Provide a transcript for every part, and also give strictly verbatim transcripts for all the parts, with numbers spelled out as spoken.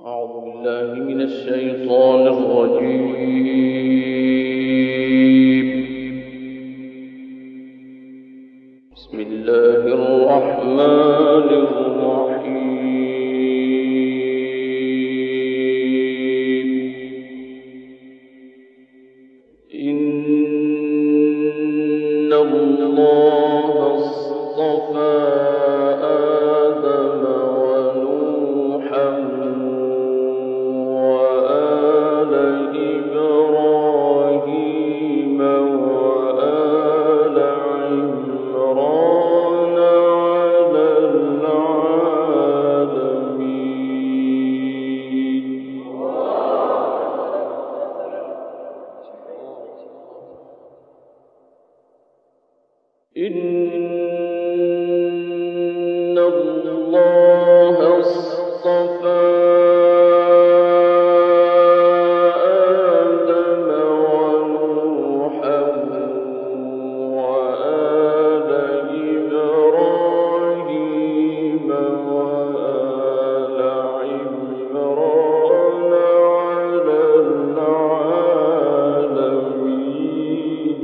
أعوذ بالله من الشيطان الرجيم. بسم الله الرحمن الرحيم. إن الله اصطفى إن الله اصطفى آدم ونوحا وآل إبراهيم وآل عمران على العالمين.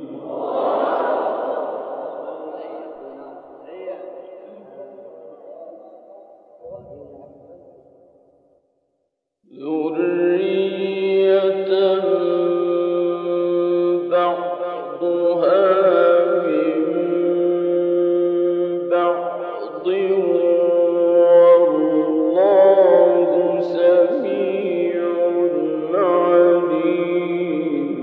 ذرية بعضها من بعض والله سميع عليم.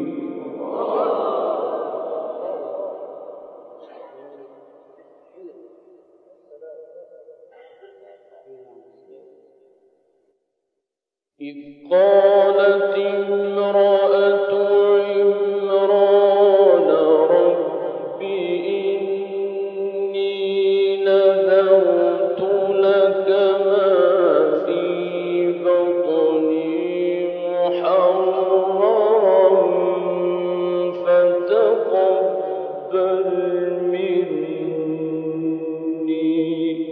إذ قالت امرأة عمران رب إني نذرت لك ما في بطني محررا فتقبل مني.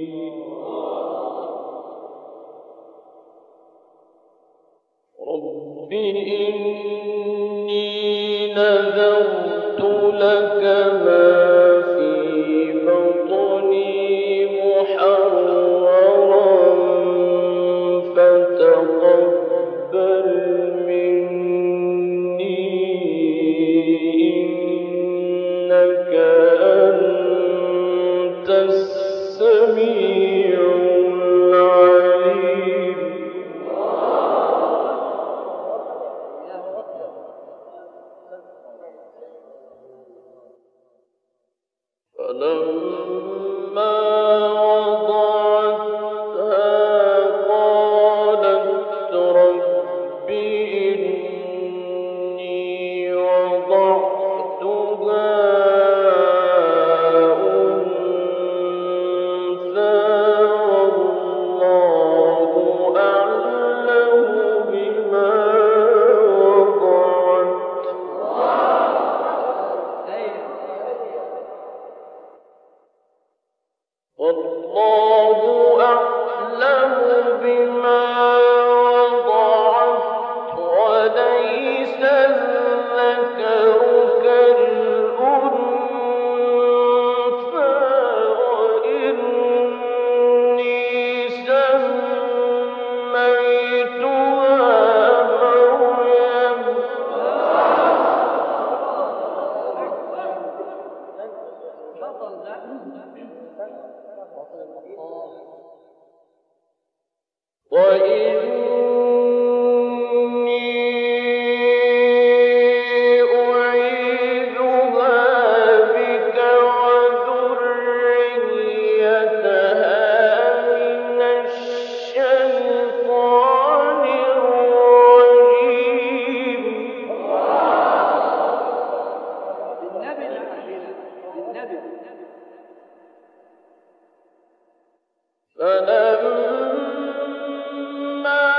رب إني نذرت لك ما في بطني محررا فتقبل مني إنك أنت السميع العليم. فلما وضعتها قالت رب إني وضعتها أنثى والله أعلم بما وضعت والله أعلم بما وضعت وليس الذكر كالأنثى وإني سميتها مريم. وإني أعيذها بك وذريتها من الشيطان الرجيم. فلما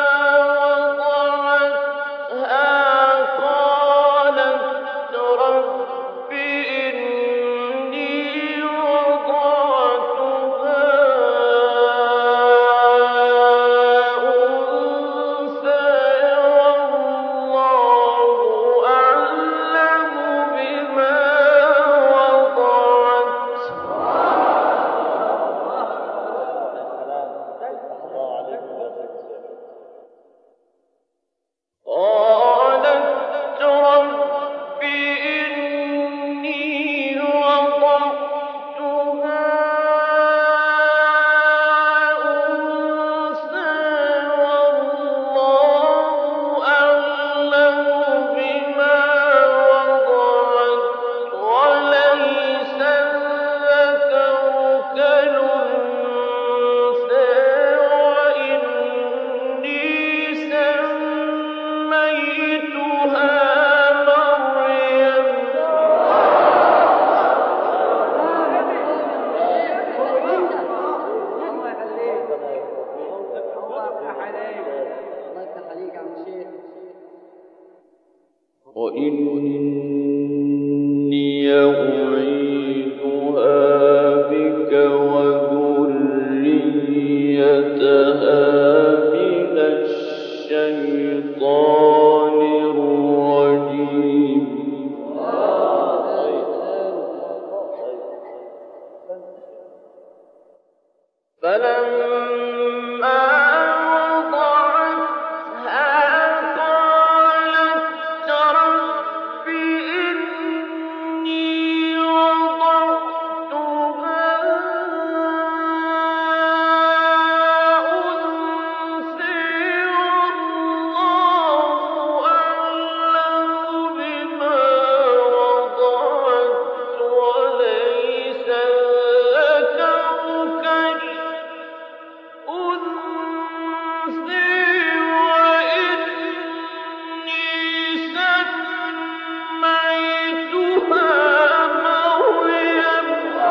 وإني أعيذها بك وذريتها من الشيطان الرجيم. فلما وضعتها قالت رب إني وضعتها أنثى والله أعلم بما وضعت وليس الذكر كالأنثى وإني سميتها مريم.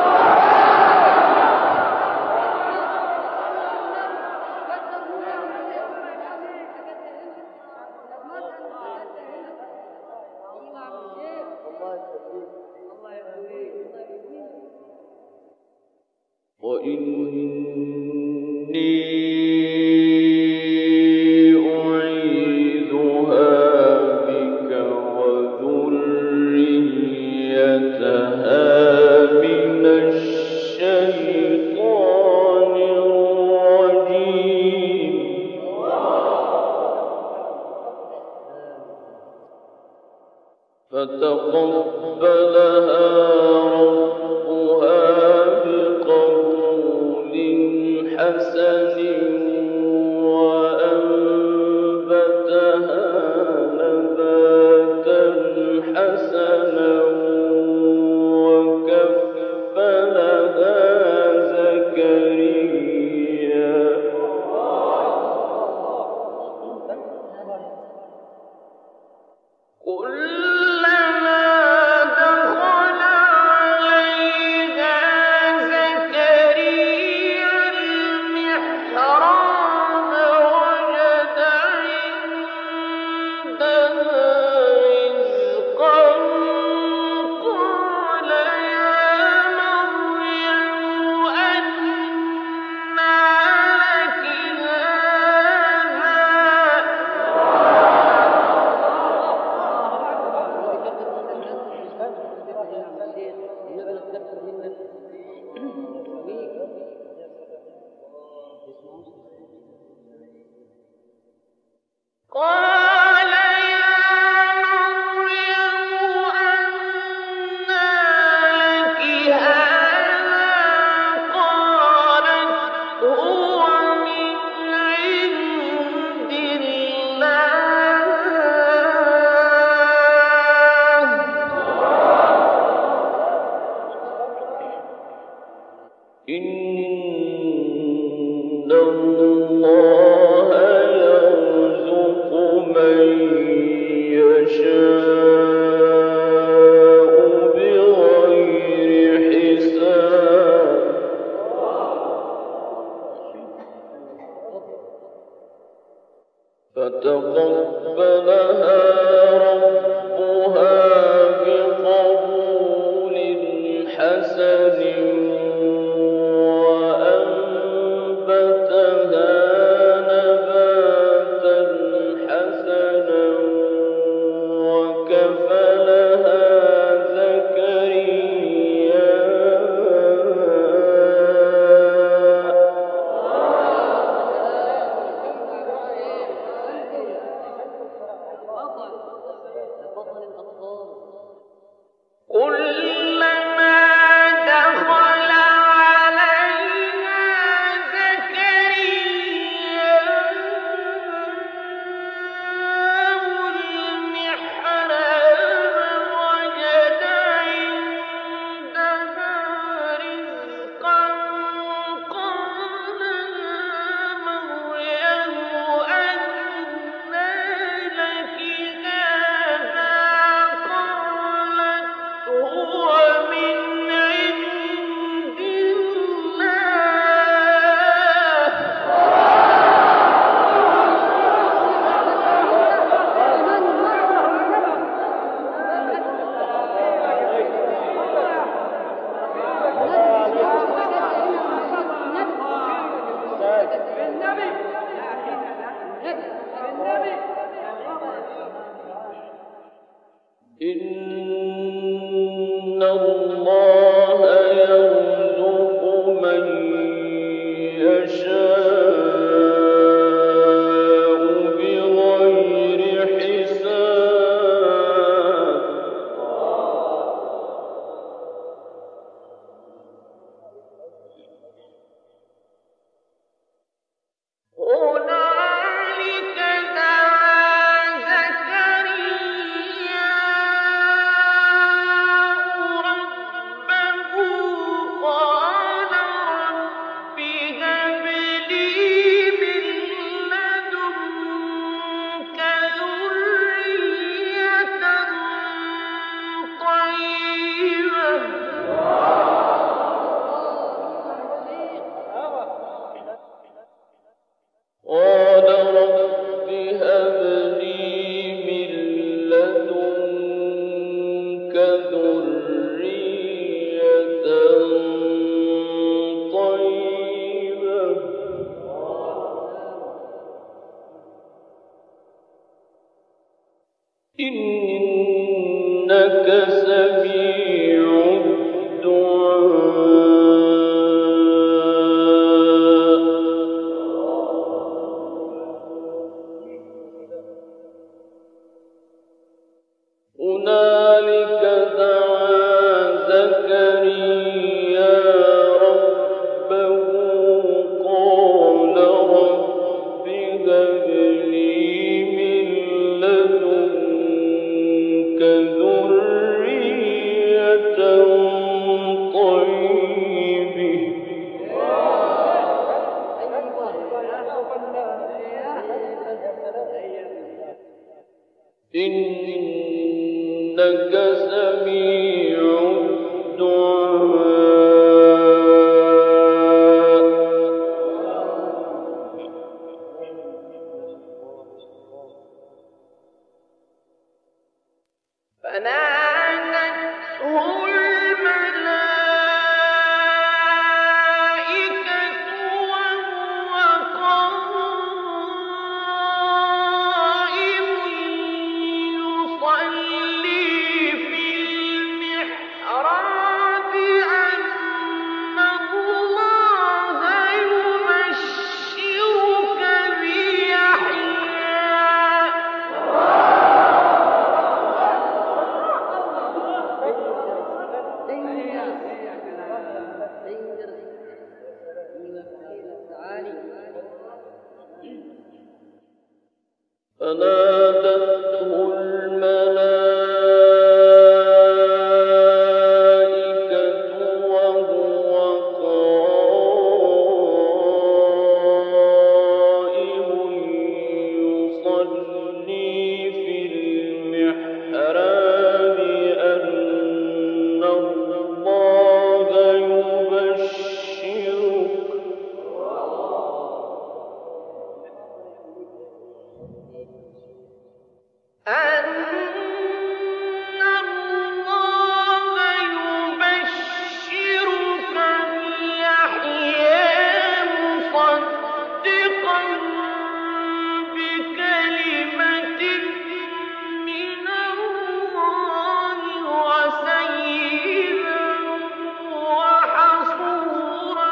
وإني أعيذها بك وذريتها من الشيطان الرجيم. فتقبلها ربها بقبول حسن وأنبتها نباتا حسنا وكفلها زكريا كلما دخل عليها زكريا المحراب وجد عندها رزقا قال يا مريم أنى لك قال يا مريم أنى لك هذا قالت هو من عند الله إن الله يرزق من يشاء بغير حساب. فتقبلها ربها بقبول حسن وأنبتها نباتا حسنا وكفلها زكريا بطل الأطفال إن الله يرزق من يشاء بغير حساب هنالك دعا زكريا ربه قال رب هب لي من لدنك ذرية طيبة قال رب هب لي من لدنك ذرية طيبة إنك سميع الدعاء هنالك دعا زكريا ربه قال رب هب لي من لدنك ذرية طيبة إنك سميع الدعاء فنادته الملائكة وهو قائم يصلي في المحراب أن الله يبشرك بيحيى فنادته الملائكة وهو قائم يصلي في المحراب أن الله يبشرك أن الله يبشرك بيحيى مصدقا بكلمة من الله وسيدا وحصورا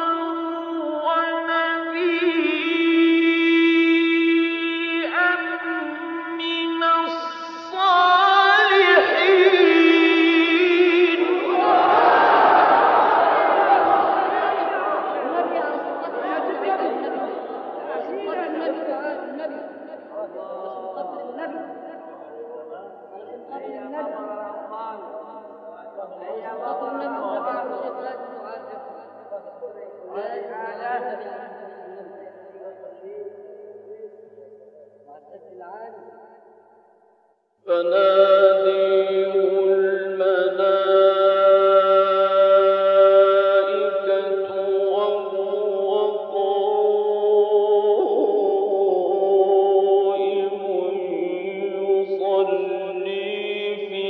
ونبيا من الصالحين فناديه الملائكة وهو قائم يصلي في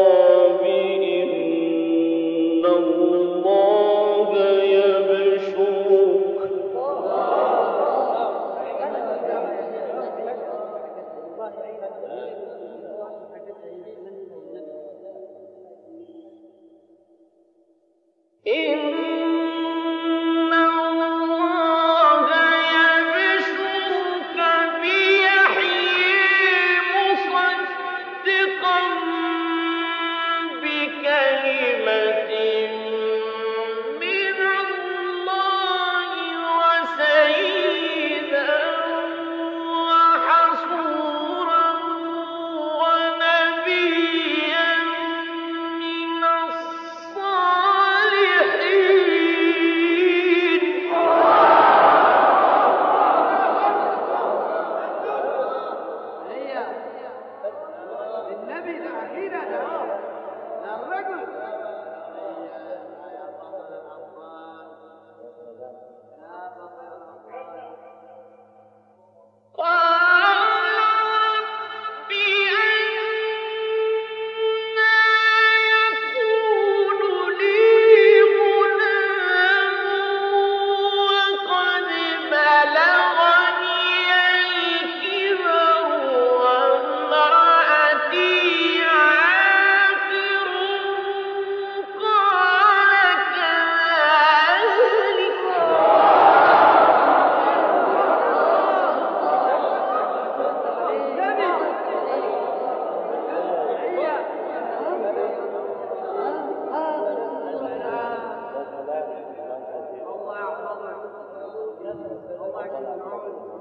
المحراب إن الله يبشرك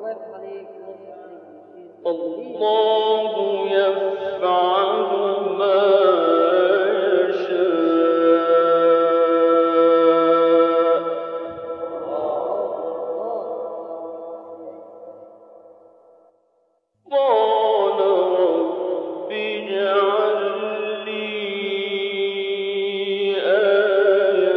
الله يفعل ما يشاء قال رب اجعل لي آية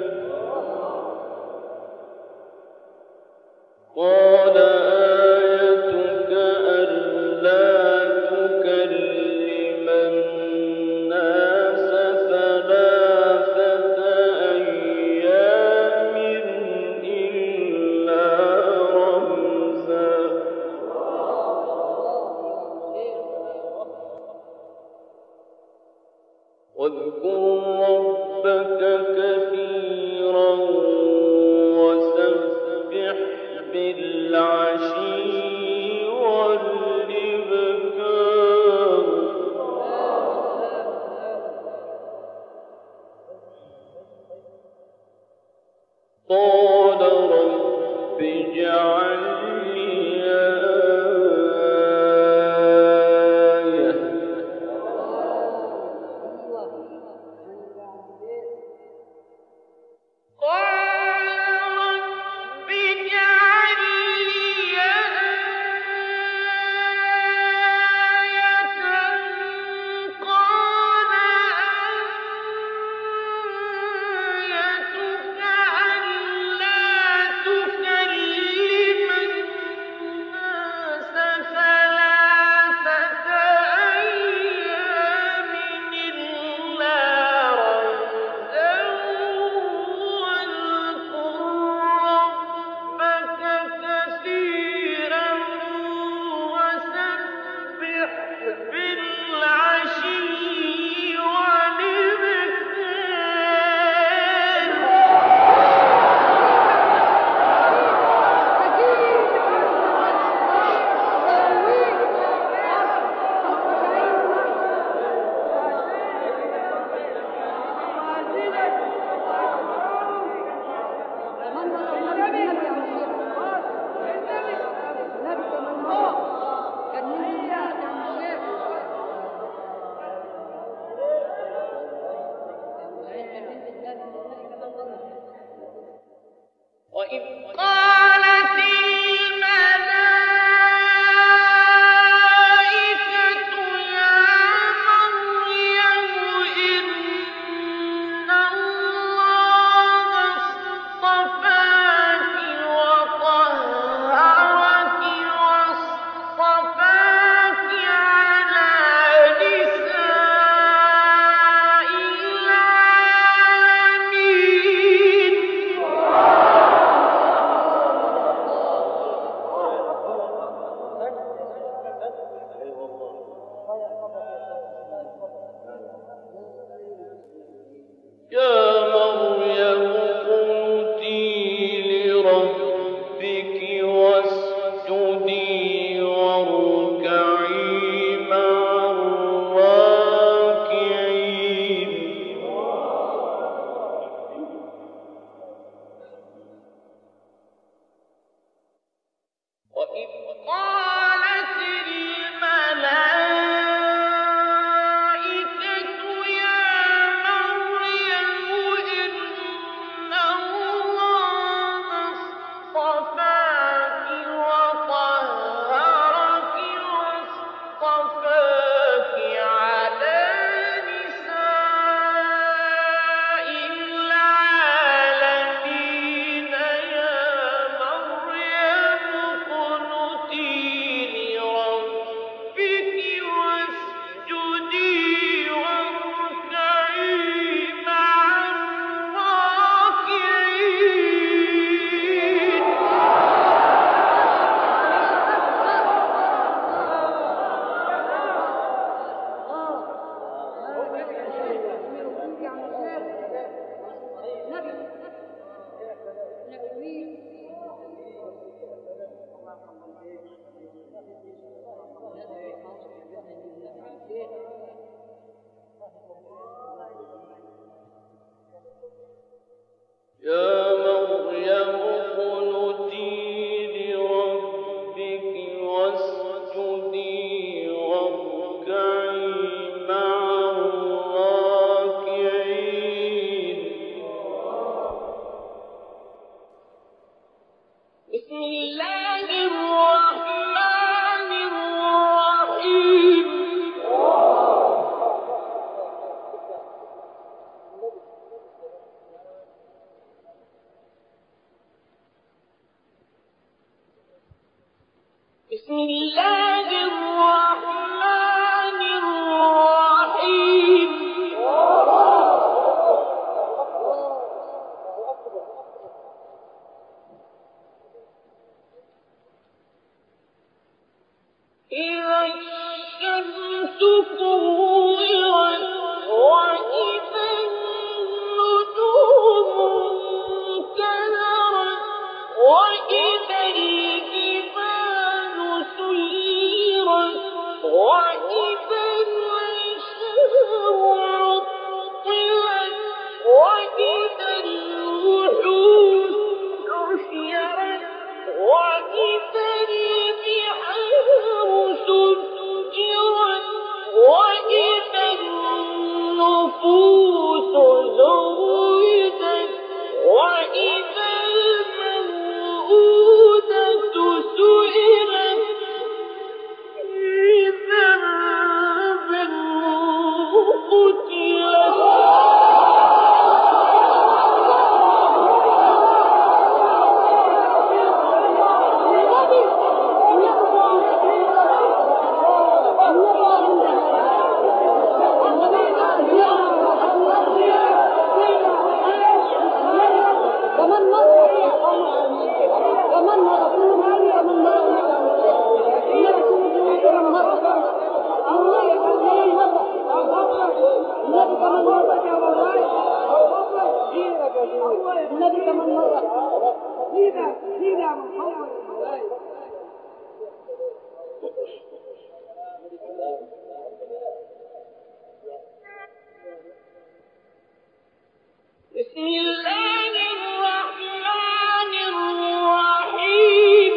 قال آيتك ألا تكلم الناس ثلاثة أيام إلا رمزا واذكر ربك كثيرا وسبح بالعشي والإبكار قال رب اجعل لي آية قال رب اجعل لي آية قال آيتك ألا تكلم الله الرحمن الرحيم بسم الله الرحمن الرحيم إذا الشمس كورت وإذا النجوم انكدرت وإذا الجبال سيرت وإذا العشار عطلت وإذا الوحوش حشرت وإذا البحار سجرت وإذا النفوس زوجت وإذا الموءودة سئلت بأي ذنب قتلت النبي كمان مرة زيدا زيدا محمد بسم الله الرحمن الرحيم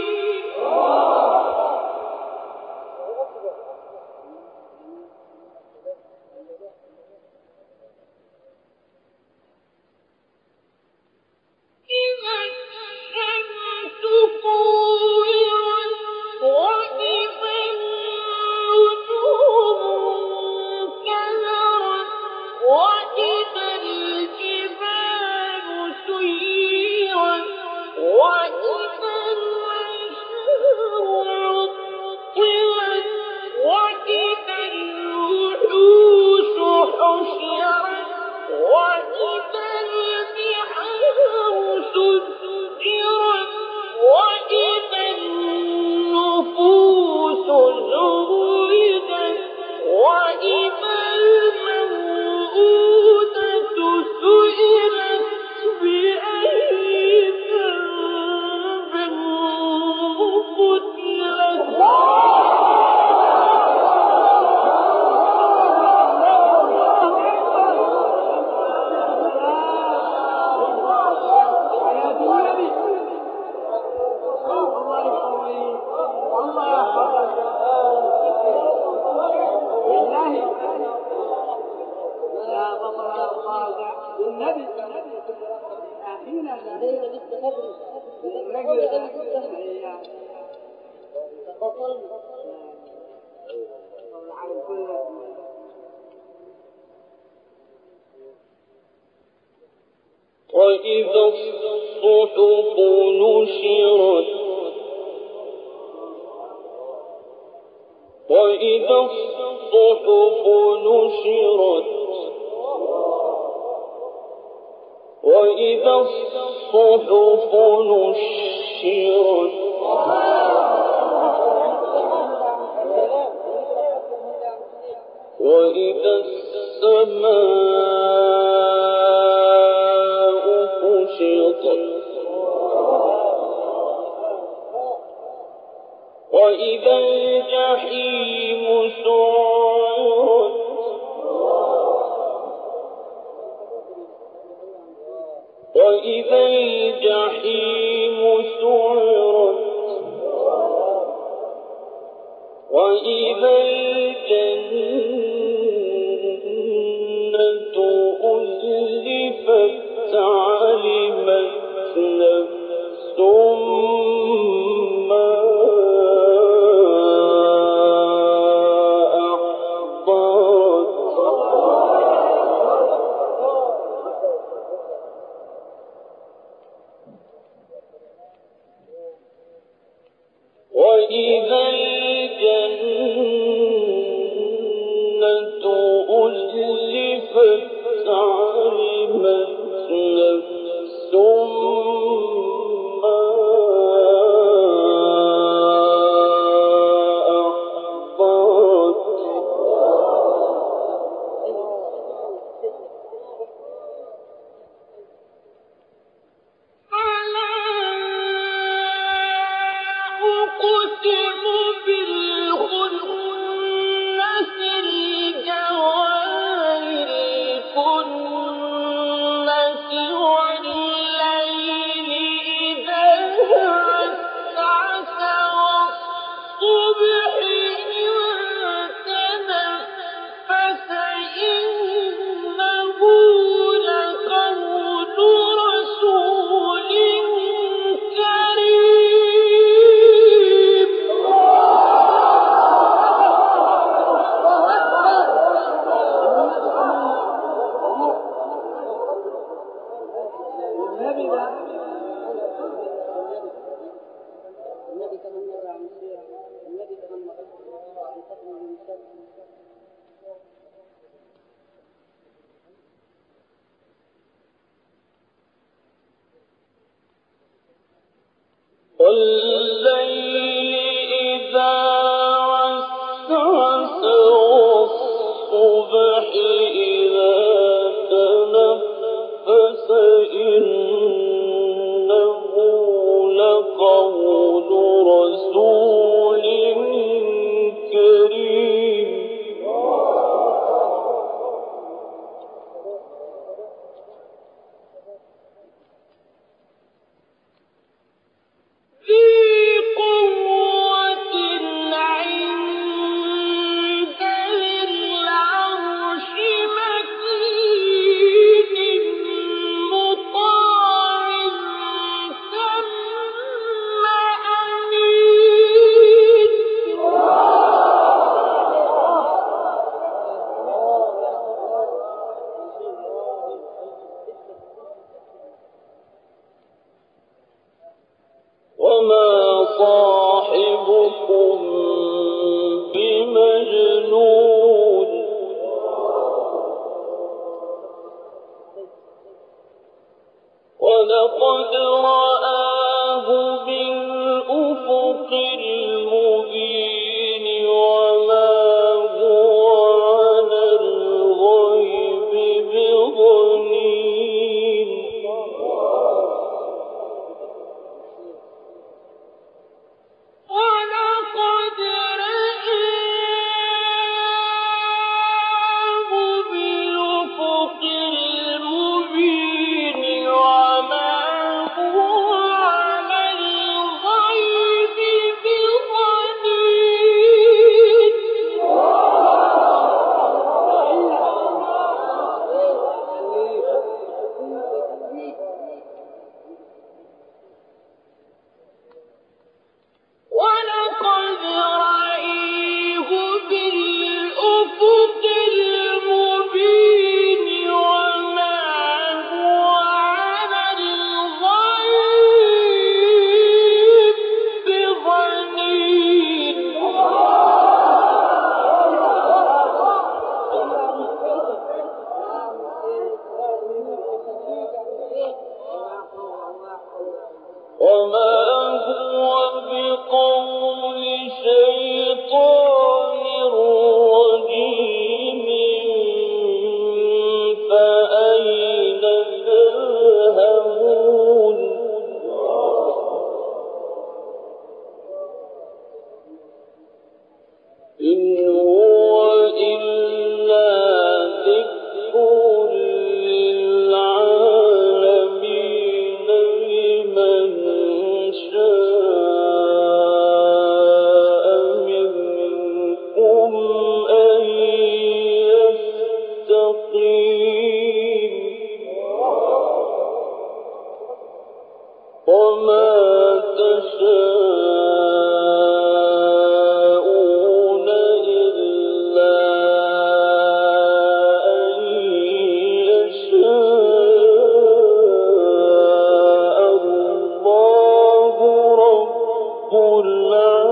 إذا الشمس كورت وإذا النجوم انكدرت وإذا الجبال سيرت وإذا العشار عطلت وإذا الوحوش حشرت وإذا البحار سجرت وإذا النفوس زوجت وإذا الموءودة سئلت بأي ذنب قتلت وإذا الصحف نشرت وإذا الصحف نشرت وإذا الصحف نشرت وإذا السماء كشطت وإذا الجحيم سعرت وإذا الجحيم سعرت وإذا الجنة أزلفت علمت نفس وإذا الجنة أزلفت علمت نفس ما أحضرت أقسم بالخنس الجوار الكنس والليل إذا عسعس والصبح إذا تنفس إنه لقول رسول كريم النبي ده النبي كمان مرة عن السيرة النبي كمان مرة عن ختم المنشد والليل إذا عسعس والصبح إذا تنفس إنه لقول رسول كريم ذي قوة عند ذي العرش مكين مطاع ثم أمين وما صاحبكم بمجنون ولقد رآه بالأفق المبين وما هو على الغيب بضنين ولقد رآه بالأفق المبين وما هو على الغيب بضنين ولقد رأيه بالأفق المبين وما هو على الغيب بضنين وما هو بقول شيطان رجيم فأين تذهبون إن هو إلا ذكر للعالمين لمن شاء منكم أن يستقيم وما تشاءون إلا أن يشاء الله رب العالمين.